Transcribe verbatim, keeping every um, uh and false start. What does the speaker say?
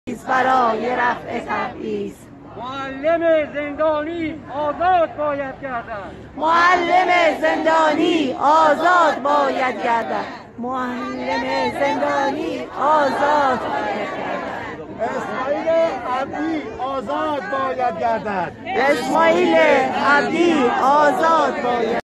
برای رفع تبعیض. معلم زندانی آزاد باید گردد. معلم زندانی آزاد باید گردد. معلم زندانی آزاد باید گردد. اسماعیل عبدی آزاد باید گردد. اسماعیل عبدی آزاد باید